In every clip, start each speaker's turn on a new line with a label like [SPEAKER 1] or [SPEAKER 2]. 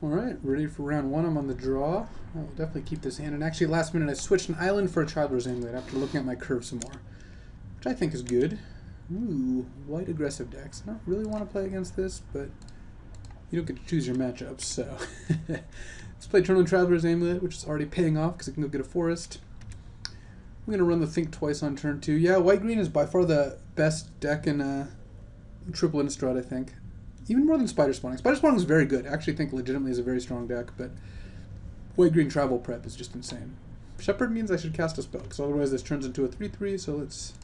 [SPEAKER 1] Alright, ready for round one. I'm on the draw. I'll definitely keep this hand. And actually, last minute, I switched an island for a Traveler's Amulet after looking at my curve some more, which I think is good. Ooh, white aggressive decks. I don't really want to play against this, but you don't get to choose your matchups, so. Let's play Eternal Traveler's Amulet, which is already paying off because I can go get a forest. I'm going to run the Think Twice on turn 2. Yeah, white-green is by far the best deck in triple Innistrad, I think. Even more than Spider Spawning. Spider Spawning is very good. I actually think legitimately is a very strong deck, but white-green travel prep is just insane. Shepherd means I should cast a spell, because otherwise this turns into a 3-3, so let's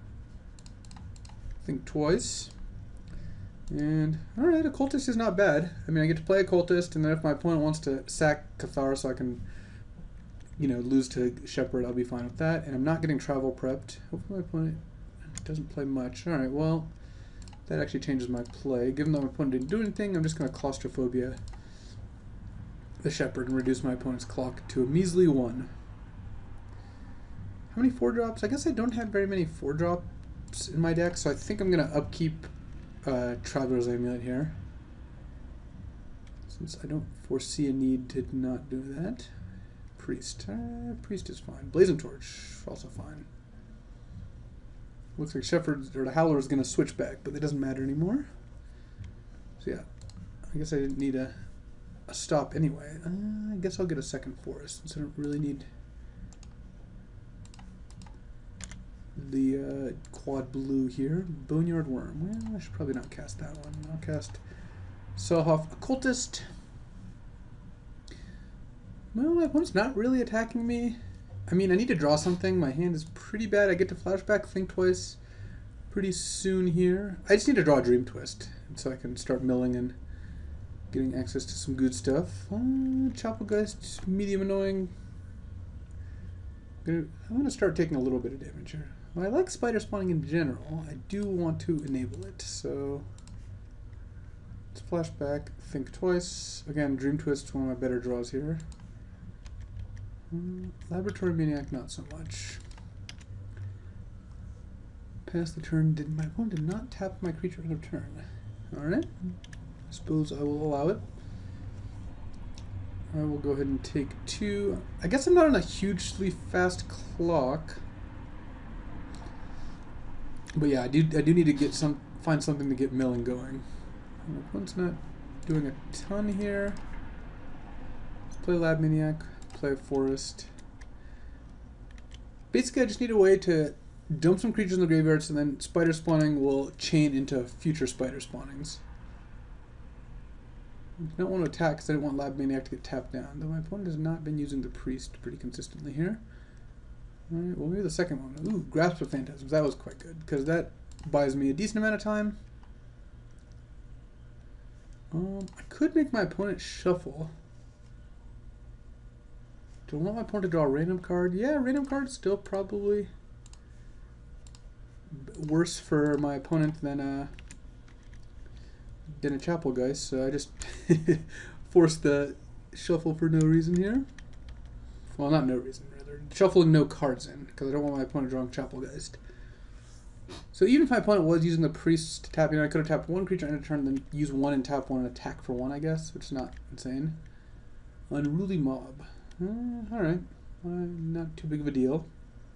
[SPEAKER 1] think twice. And, alright, a cultist is not bad. I mean, I get to play a cultist, and then if my opponent wants to sack Cathar so I can, you know, lose to Shepherd, I'll be fine with that. And I'm not getting travel prepped. Hopefully my opponent doesn't play much. Alright, well, that actually changes my play. Given that my opponent didn't do anything, I'm just going to claustrophobia the Shepherd and reduce my opponent's clock to a measly 1. How many 4-drops? I guess I don't have very many 4-drops in my deck, so I think I'm going to upkeep Traveler's Amulet here, since I don't foresee a need to not do that. Priest. Priest is fine. Blazing Torch, also fine. Looks like Shepherd or the Howler is going to switch back, but it doesn't matter anymore. So yeah, I guess I didn't need a stop anyway. I guess I'll get a second forest since I don't really need the quad blue here. Boneyard Worm. Well, I should probably not cast that one. I'll cast Selhoff Occultist. Well, my opponent's not really attacking me. I mean, I need to draw something. My hand is pretty bad. I get to flashback, think twice pretty soon here. I just need to draw a Dream Twist so I can start milling and getting access to some good stuff. Chapelgeist, medium annoying. I'm going to start taking a little bit of damage here. Well, I like Spider Spawning in general. I do want to enable it, so let's flashback, think twice. Again, Dream Twist is one of my better draws here. Laboratory Maniac, not so much. Pass the turn. My opponent did not tap my creature end of turn. Alright. I suppose I will allow it. I will go ahead and take 2. I guess I'm not on a hugely fast clock. But yeah, I do need to find something to get milling going. My opponent's not doing a ton here. Let's play Lab Maniac. Play a forest. Basically, I just need a way to dump some creatures in the graveyards, and then Spider Spawning will chain into future Spider Spawnings. I don't want to attack because I don't want Lab Maniac to get tapped down, though my opponent has not been using the Priest pretty consistently here. Alright, well, maybe the second one. Ooh, Grasp of Phantasms. That was quite good, because that buys me a decent amount of time. I could make my opponent shuffle. Do I want my opponent to draw a random card? Yeah, random card is still probably worse for my opponent than a Chapelgeist, so I just forced the shuffle for no reason here. Well, not no reason, rather. Shuffling no cards in, because I don't want my opponent drawing Chapelgeist. So even if my opponent was using the Priest to tap, I could have tapped one creature end of turn, then use 1 and tap 1 and attack for 1, I guess, which is not insane. Unruly Mob. Alright, not too big of a deal.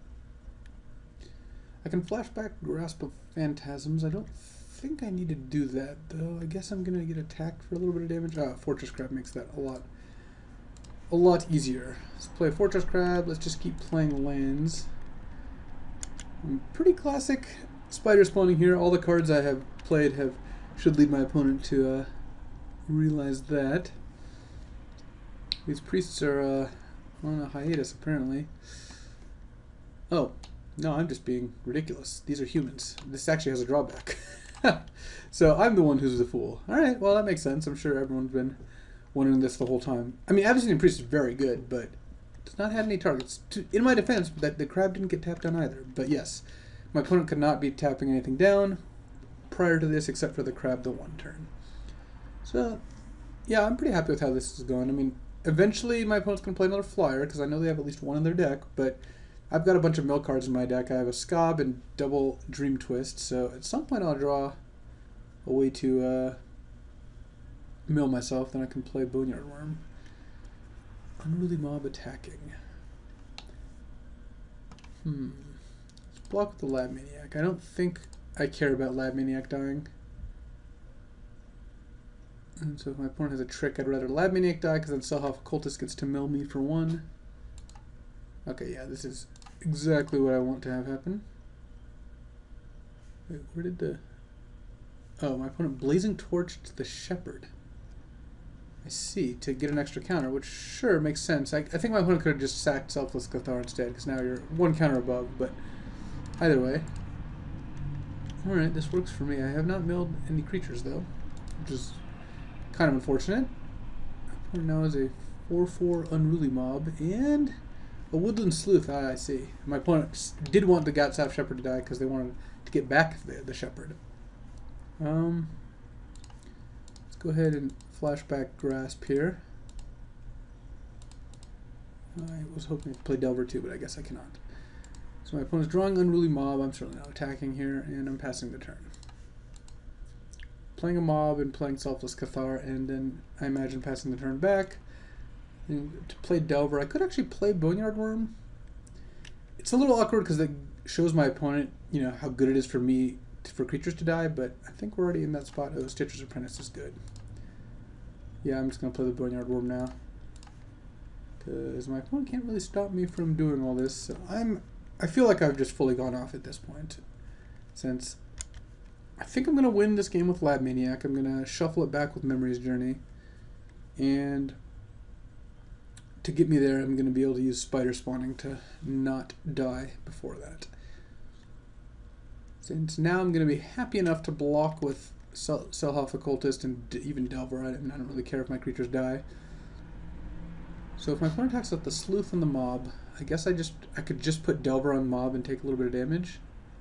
[SPEAKER 1] I can flashback Grasp of Phantasms. I don't think I need to do that, though. I guess I'm going to get attacked for a little bit of damage. Fortress Crab makes that a lot easier. Let's play Fortress Crab. Let's just keep playing lands. Pretty classic Spider Spawning here. All the cards I have played should lead my opponent to realize that. These priests are on a hiatus, apparently. Oh, no, I'm just being ridiculous. These are humans. This actually has a drawback. So I'm the one who's the fool. Alright, well, that makes sense. I'm sure everyone's been wondering this the whole time. I mean, Abyssinian Priest is very good, but does not have any targets. In my defense, that the crab didn't get tapped down either. But yes, my opponent could not be tapping anything down prior to this except for the crab the 1 turn. So, yeah, I'm pretty happy with how this is going. I mean, eventually my opponent's going to play another flyer because I know they have at least 1 in their deck, but I've got a bunch of mill cards in my deck. I have a Scob and double Dream Twist, so at some point I'll draw a way to mill myself, then I can play Boneyard Worm. Unruly Mob attacking. Let's block with the Lab Maniac. I don't think I care about Lab Maniac dying. And so if my opponent has a trick, I'd rather Lab Maniac die, because then Self Occultist gets to mill me for 1. Okay, yeah, this is exactly what I want to have happen. Wait, where did the... Oh, my opponent Blazing Torched the Shepherd. I see, to get an extra counter, which sure makes sense. I think my opponent could have just sacked Selfless Cathar instead, because now you're 1 counter above, but either way. Alright, this works for me. I have not milled any creatures, though, which is kind of unfortunate. My opponent now is a 4/4 Unruly Mob, and a Woodland Sleuth. Ah, I see. My opponent did want the Gatsaf Shepherd to die, because they wanted to get back the Shepherd. Let's go ahead and flashback Grasp here. I was hoping to play Delver too, but I guess I cannot. So my opponent's drawing Unruly Mob. I'm certainly not attacking here, and I'm passing the turn. Playing a mob and playing Selfless Cathar, and then I imagine passing the turn back. And to play Delver, I could actually play Boneyard Worm. It's a little awkward because it shows my opponent, you know, how good it is for me for creatures to die, but I think we're already in that spot. Oh, Stitcher's Apprentice is good. Yeah, I'm just going to play the Boneyard Worm now, because my opponent can't really stop me from doing all this. So I feel like I've just fully gone off at this point, since I think I'm going to win this game with Lab Maniac. I'm going to shuffle it back with Memory's Journey, and to get me there, I'm going to be able to use Spider Spawning to not die before that. Since now I'm going to be happy enough to block with Self Occultist and even Delver. I don't really care if my creatures die. So if my opponent attacks with the Sleuth and the Mob, I guess I could just put Delver on Mob and take a little bit of damage.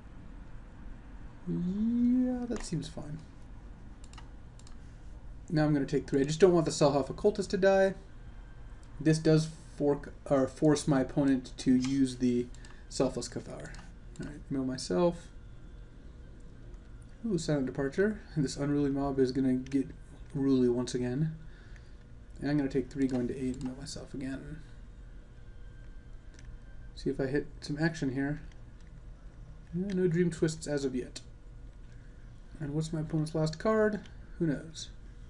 [SPEAKER 1] Yeah, that seems fine. Now I'm going to take 3. I just don't want the Self Occultist to die. This does force my opponent to use the Selfless Cathar. Alright, mill myself. Ooh, Silent Departure. This Unruly Mob is going to get Ruly once again. And I'm going to take 3 going to 8 and mill myself again. See if I hit some action here. No Dream Twists as of yet. And what's my opponent's last card? Who knows?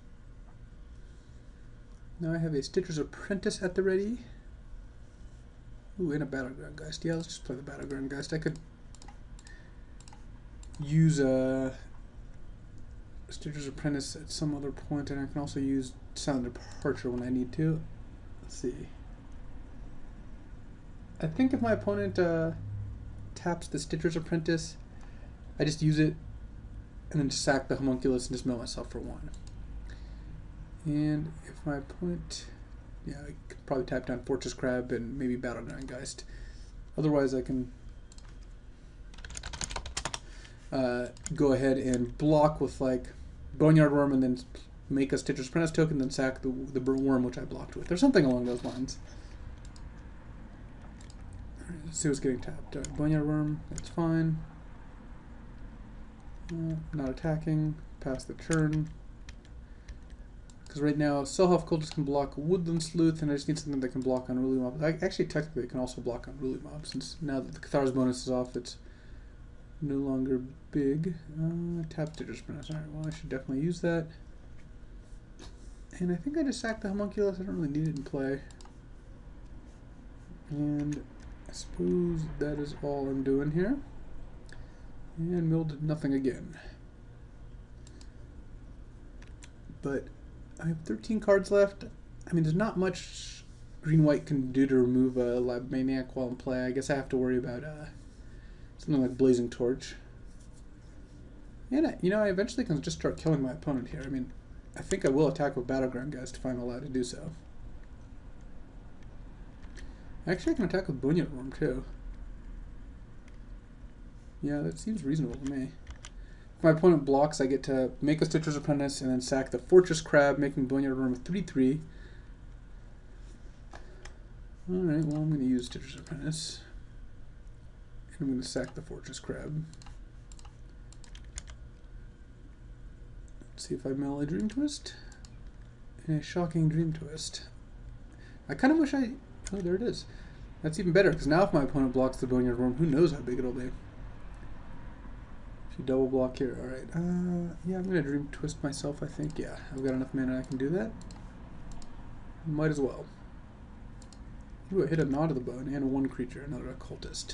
[SPEAKER 1] Now I have a Stitcher's Apprentice at the ready. Ooh, and a Battleground Geist. Yeah, let's just play the Battleground Geist. I could use a Stitcher's Apprentice at some other point, and I can also use Silent Departure when I need to. Let's see. I think if my opponent taps the Stitcher's Apprentice, I just use it and then sack the Homunculus and just mill myself for 1. And if my opponent, yeah, I could probably tap down Fortress Crab and maybe Battleground Geist. Otherwise, I can go ahead and block with like Boneyard Worm and then make a Stitcher's Apprentice token, then sack the worm which I blocked with, or something along those lines. All right, let's see what's getting tapped. Boneyard Worm, that's fine. Not attacking. Pass the turn. Because right now, Self Cultist can block Woodland Sleuth, and I just need something that can block Unruly Mob. Actually, technically, it can also block Unruly Mob, since now that the Cathar's bonus is off, it's no longer big. Tap Stitcher's Apprentice. Alright, well, I should definitely use that. And I think I just sacked the Homunculus. I don't really need it in play. And I suppose that is all I'm doing here. And milled nothing again. But I have 13 cards left. I mean, there's not much green-white can do to remove a Lab Maniac while in play. I guess I have to worry about something like Blazing Torch. And, I eventually can just start killing my opponent here. I mean, I think I will attack with Battleground Geist if I'm allowed to do so. Actually, I can attack with Boneyard Worm, too. Yeah, that seems reasonable to me. If my opponent blocks, I get to make a Stitcher's Apprentice and then sack the Fortress Crab, making Boneyard Worm a 3/3. Alright, well, I'm going to use Stitcher's Apprentice. And I'm going to sack the Fortress Crab. Let's see if I mill a Dream Twist. in a shocking dream twist. I kind of wish I... Oh, there it is. That's even better, because now if my opponent blocks the Boneyard Worm, who knows how big it'll be. If you double block here, alright. Yeah, I'm going to dream twist myself, I think. Yeah, I've got enough mana I can do that. Might as well. Ooh, I hit a Knot of the Bone and one creature, another occultist.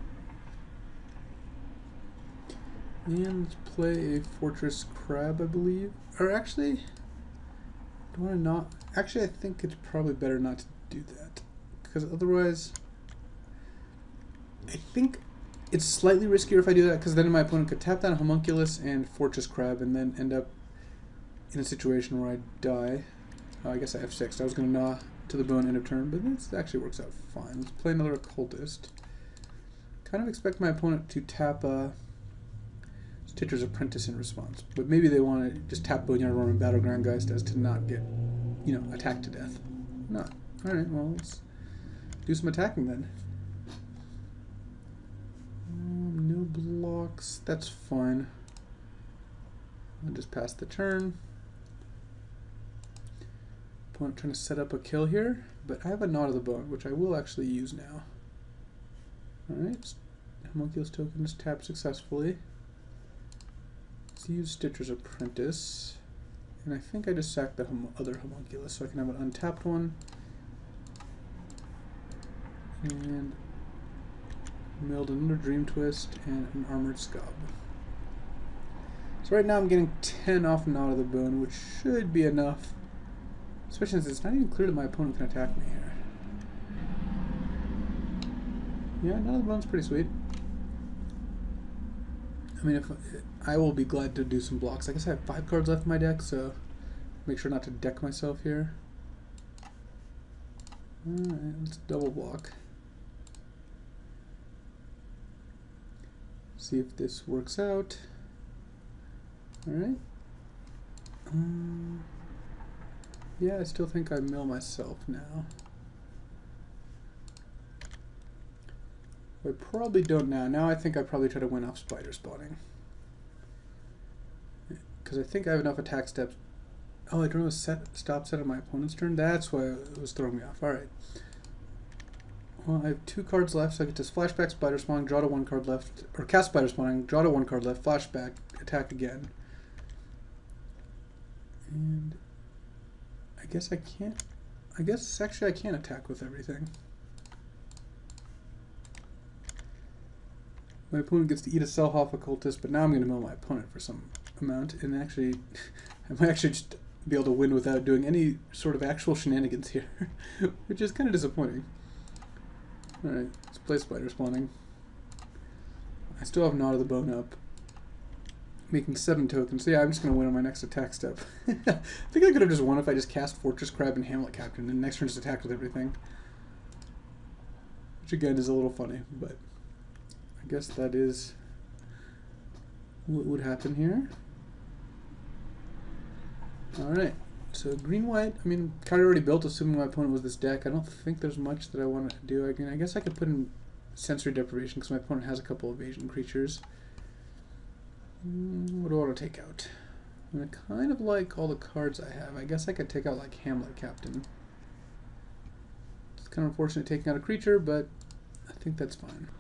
[SPEAKER 1] And let's play a Fortress Crab, I believe. Or actually, do I want to not... Actually, I think it's probably better not to do that. Because otherwise, I think it's slightly riskier if I do that, because then my opponent could tap down a Homunculus and Fortress Crab and then end up in a situation where I die. Oh, I guess I have 6. I was going to gnaw to the bone end of turn, but this actually works out fine. Let's play another Occultist. Kind of expect my opponent to tap Stitcher's Apprentice in response, but maybe they want to just tap Boneyard Worm and Battleground Geist as to not get, you know, attacked to death. Not. Alright, well, let's do some attacking then. No blocks, that's fine. I'll just pass the turn. Opponent trying to set up a kill here, but I have a Knot of the Bone, which I will actually use now. Alright, Homunculus token is tapped successfully. Let's use Stitcher's Apprentice, and I think I just sacked the other Homunculus, so I can have an untapped one. And milled another Dream Twist and an Armored Scob. So right now I'm getting 10 off Knot of the Bone, which should be enough. Especially since it's not even clear that my opponent can attack me here. Yeah, Knot of the Bone's pretty sweet. I mean, if I will be glad to do some blocks. I guess I have 5 cards left in my deck, so make sure not to deck myself here. Alright, let's double block. See if this works out. Alright. Yeah, I still think I mill myself now. I probably don't now. Now I think I probably try to win off spider spawning. Because I think I have enough attack steps. Oh, I don't have a stop set on my opponent's turn? That's why it was throwing me off. Alright. Well, I have 2 cards left, so I get to flashback spider spawning, draw to 1 card left, or cast spider spawning, draw to 1 card left, flashback, attack again. And I guess I can't. I guess actually I can attack with everything. My opponent gets to eat a Selhoff Occultist, but now I'm going to mill my opponent for some amount, and actually, I might actually just be able to win without doing any sort of actual shenanigans here, which is kind of disappointing. Alright, let's play spider spawning. I still have Knot of the Bone up, making 7 tokens. So yeah, I'm just going to win on my next attack step. I think I could have just won if I just cast Fortress Crab and Hamlet Captain, and next turn just attacked with everything. Which again is a little funny, but I guess that is what would happen here. Alright, so green-white, I mean, card already built, assuming my opponent was this deck. I don't think there's much that I want to do. I guess I could put in Sensory Deprivation because my opponent has a couple of Asian creatures. What do I want to take out? I kind of like all the cards I have. I guess I could take out like Hamlet Captain. It's kind of unfortunate taking out a creature, but I think that's fine.